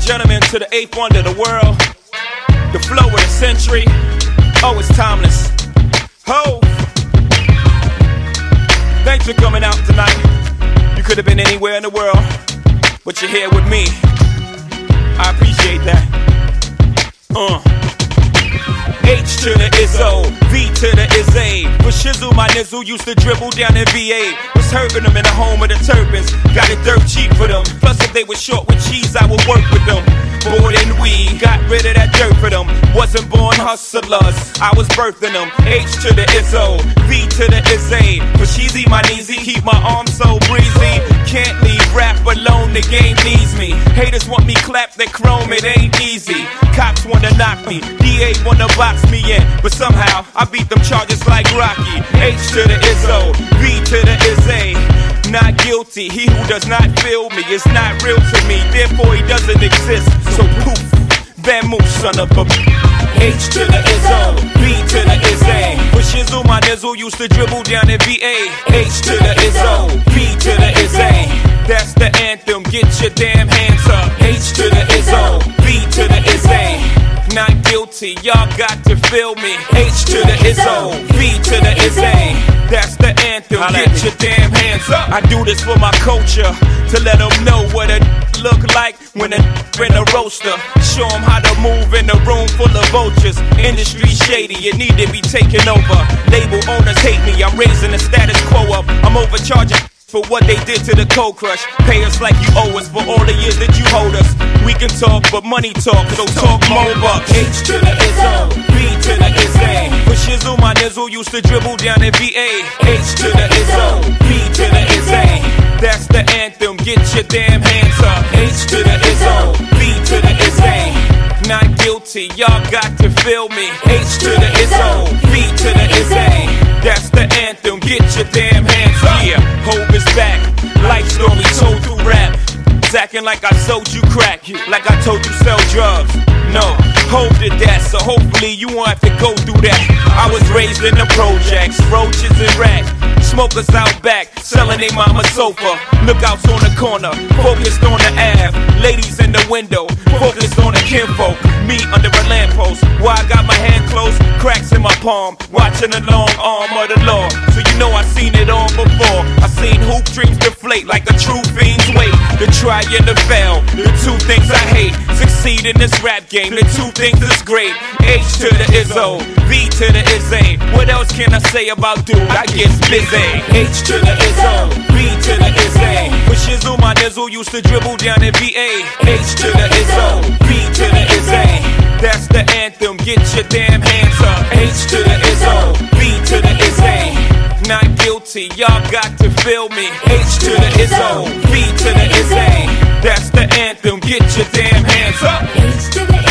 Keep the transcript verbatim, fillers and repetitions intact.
gentlemen, to the eighth wonder of the world, the flow of the century. Oh, it's timeless. Ho! Thanks for coming out tonight. You could have been anywhere in the world, but you're here with me. I appreciate that. Uh. H to the Izzo, V to the Izzy. For shizzle, my nizzle used to dribble down in V A. Was hurting them in the home of the turbans. Got it dirt cheap for them. Plus if they were short with cheese, I would work with them. Bored and weed, got rid of that dirt for them. Wasn't born hustlers, I was birthing them. H to the Izzo, V to the Izzy. For cheesy, my kneesy, keep my arms so breezy. Can't leave rap alone, the game needs me. Haters want me clapped, they chrome, it ain't easy. Cops wanna knock me, D A wanna box me in, but somehow I beat them charges like Rocky. H to the Izzo, V to the Izzy. Not guilty, he who does not feel me is not real to me, therefore he doesn't exist. So poof, Vamoose, son of a H to the Izzo, V to the Izzy. For shizzle, my nizzle used to dribble down in V A. H to the Izzo, V to the Izzy. That's the anthem, get your damn hands up. H to the Izzo, V to the Izzy. Not guilty, y'all got to feel me. H to the Izzo, V to the Izzy. That's the anthem, get your damn hands up. I do this for my culture, to let them know what it look like when a in a roaster. Show them how to move in a room full of vultures. Industry shady, it need to be taken over. Label owners hate me, I'm raising the status quo up. I'm overcharging for what they did to the Cold Crush. Pay us like you owe us for all the years that you hold us. We can talk, but money talk, so talk more bucks. H to the Izzo, V to the Izzy. For shizzle, my nizzle used to dribble down in V A. H to the Izzo, V to the Izzy. That's the anthem, get your damn hands up. H to the Izzo, V to the Izzy. Not guilty, y'all got to feel me. H to the Izzo, V to the Izzy. That's the anthem, get your damn hands up. Yeah, Hov is back, life story told through rap. Acting like I sold you crack, like I told you sell drugs. No, Hov did that, so hopefully you won't have to go through that. I was raised in the projects, roaches and rats. Smokers out back, selling they mama sofa. Lookouts on the corner, focused on the Ave. Ladies in the window, focused on the kinfolk. Me under a lamppost, while I got my hand closed, cracks in my palm, watching the long arm of the law. So you know I seen it all before. I seen hoop dreams deflate like a true fiend's weight. The try and the fail, the two things I hate. Succeed in this rap game, the two things is great. H to the Izzo, V to the Izzy. What else can I say about dude? I get busy. H to the Izzo, V to the Izzy. For shizzle, my nizzle used to dribble down in V A. H to the Izzo, V to the Izzy. That's the anthem, get your damn hands up. H to the Izzo, V to the Izzy. Not guilty, y'all got to feel me. H to the Izzo, V to the Izzy. That's the anthem, get your damn hands up. H to the